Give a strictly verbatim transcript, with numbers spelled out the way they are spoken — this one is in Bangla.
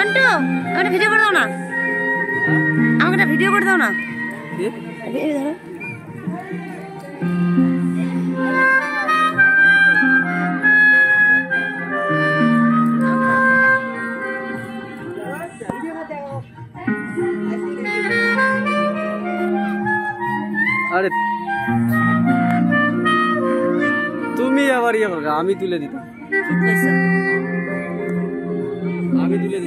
বান্টু আমাকে ভিডিও করে দাও না, আমাকে একটা ভিডিও করে দাও না। আরে তুমি আবার ইয়ে করবে, আমি তুলে দিতাম, আমি তুলে